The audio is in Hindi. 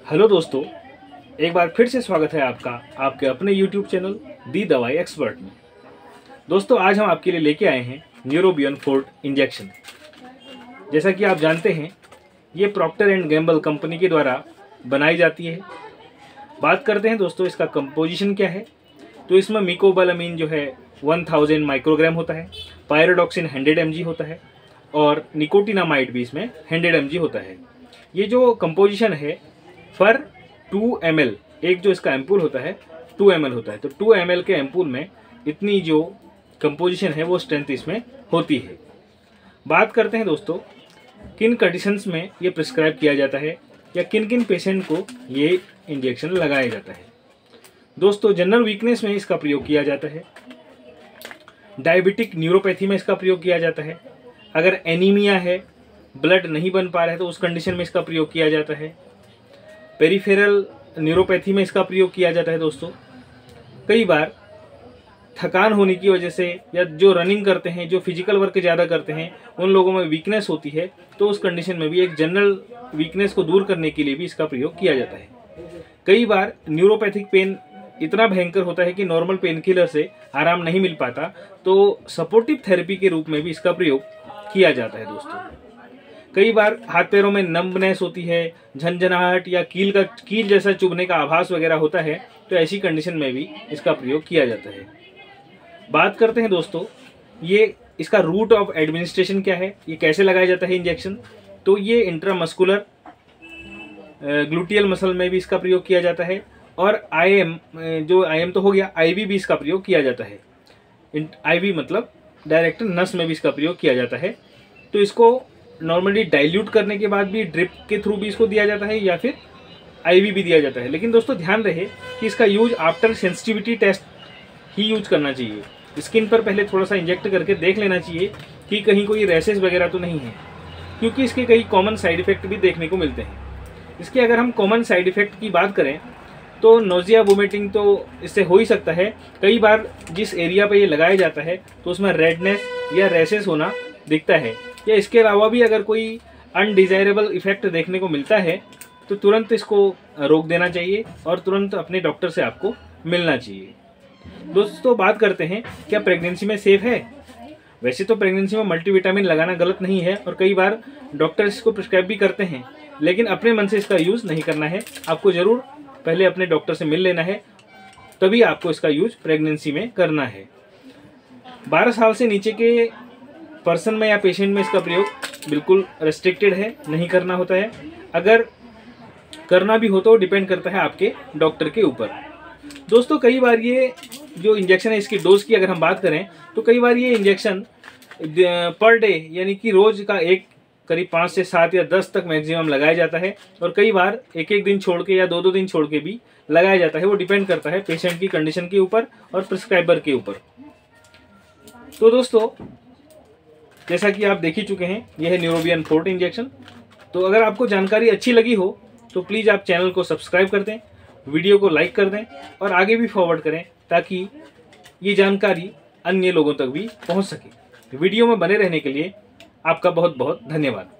हेलो दोस्तों, एक बार फिर से स्वागत है आपका आपके अपने YouTube चैनल दी दवाई एक्सपर्ट में। दोस्तों, आज हम आपके लिए लेके आए हैं न्यूरोबियन फोर्ट इंजेक्शन। जैसा कि आप जानते हैं, ये प्रॉक्टर एंड गैम्बल कंपनी के द्वारा बनाई जाती है। बात करते हैं दोस्तों इसका कंपोजिशन क्या है। तो इसमें मिकोबालामीन जो है 1000 माइक्रोग्राम होता है, पायरोडॉक्सिन 100 mg होता है और निकोटिनामाइड भी इसमें 100 mg होता है। ये जो कंपोजिशन है पर 2 ml, एक जो इसका एम्पूल होता है 2 ml होता है, तो 2 ml के एम्पूल में इतनी जो कंपोजिशन है वो स्ट्रेंथ इसमें होती है। बात करते हैं दोस्तों किन कंडीशंस में ये प्रिस्क्राइब किया जाता है या किन किन पेशेंट को ये इंजेक्शन लगाया जाता है। दोस्तों, जनरल वीकनेस में इसका प्रयोग किया जाता है, डायबिटिक न्यूरोपैथी में इसका प्रयोग किया जाता है, अगर एनीमिया है, ब्लड नहीं बन पा रहा है तो उस कंडीशन में इसका प्रयोग किया जाता है, पेरिफेरल न्यूरोपैथी में इसका प्रयोग किया जाता है। दोस्तों, कई बार थकान होने की वजह से या जो रनिंग करते हैं, जो फिजिकल वर्क ज़्यादा करते हैं, उन लोगों में वीकनेस होती है, तो उस कंडीशन में भी एक जनरल वीकनेस को दूर करने के लिए भी इसका प्रयोग किया जाता है। कई बार न्यूरोपैथिक पेन इतना भयंकर होता है कि नॉर्मल पेन किलर से आराम नहीं मिल पाता, तो सपोर्टिव थेरेपी के रूप में भी इसका प्रयोग किया जाता है। दोस्तों, कई बार हाथ पैरों में नंबनेस होती है, झंझनाहट या कील जैसा चुभने का आभास वगैरह होता है, तो ऐसी कंडीशन में भी इसका प्रयोग किया जाता है। बात करते हैं दोस्तों ये इसका रूट ऑफ एडमिनिस्ट्रेशन क्या है, ये कैसे लगाया जाता है इंजेक्शन। तो ये इंट्रामस्कुलर ग्लूटियल मसल में भी इसका प्रयोग किया जाता है और आईएम तो हो गया, आईवी भी इसका प्रयोग किया जाता है। आईवी मतलब डायरेक्ट नस में भी इसका प्रयोग किया जाता है। तो इसको नॉर्मली डाइल्यूट करने के बाद भी ड्रिप के थ्रू भी इसको दिया जाता है या फिर आईवी भी दिया जाता है। लेकिन दोस्तों ध्यान रहे कि इसका यूज आफ्टर सेंसिटिविटी टेस्ट ही यूज करना चाहिए। स्किन पर पहले थोड़ा सा इंजेक्ट करके देख लेना चाहिए कि कहीं कोई रैशेस वगैरह तो नहीं है, क्योंकि इसके कई कॉमन साइड इफेक्ट भी देखने को मिलते हैं। इसके अगर हम कॉमन साइड इफेक्ट की बात करें तो नोजिया वोमिटिंग तो इससे हो ही सकता है। कई बार जिस एरिया पे ये लगाया जाता है तो उसमें रेडनेस या रैशेस होना दिखता है, या इसके अलावा भी अगर कोई अनडिजायरेबल इफेक्ट देखने को मिलता है तो तुरंत इसको रोक देना चाहिए और तुरंत अपने डॉक्टर से आपको मिलना चाहिए। दोस्तों, बात करते हैं क्या प्रेगनेंसी में सेफ है। वैसे तो प्रेगनेंसी में मल्टीविटामिन लगाना गलत नहीं है और कई बार डॉक्टर इसको प्रिस्क्राइब भी करते हैं, लेकिन अपने मन से इसका यूज़ नहीं करना है। आपको ज़रूर पहले अपने डॉक्टर से मिल लेना है, तभी आपको इसका यूज प्रेगनेंसी में करना है। 12 साल से नीचे के पर्सन में या पेशेंट में इसका प्रयोग बिल्कुल रेस्ट्रिक्टेड है, नहीं करना होता है। अगर करना भी हो तो डिपेंड करता है आपके डॉक्टर के ऊपर। दोस्तों, कई बार ये जो इंजेक्शन है इसकी डोज की अगर हम बात करें तो कई बार ये इंजेक्शन पर डे यानी कि रोज का एक करीब 5 से 7 या 10 तक मैक्सिमम लगाया जाता है और कई बार एक दिन छोड़ के या 2 दिन छोड़ के भी लगाया जाता है। वो डिपेंड करता है पेशेंट की कंडीशन के ऊपर और प्रिस्क्राइबर के ऊपर। तो दोस्तों, जैसा कि आप देख ही चुके हैं, यह है न्यूरोबियन फोर्ट इंजेक्शन। तो अगर आपको जानकारी अच्छी लगी हो तो प्लीज़ आप चैनल को सब्सक्राइब कर दें, वीडियो को लाइक कर दें और आगे भी फॉरवर्ड करें ताकि ये जानकारी अन्य लोगों तक भी पहुंच सके। वीडियो में बने रहने के लिए आपका बहुत बहुत धन्यवाद।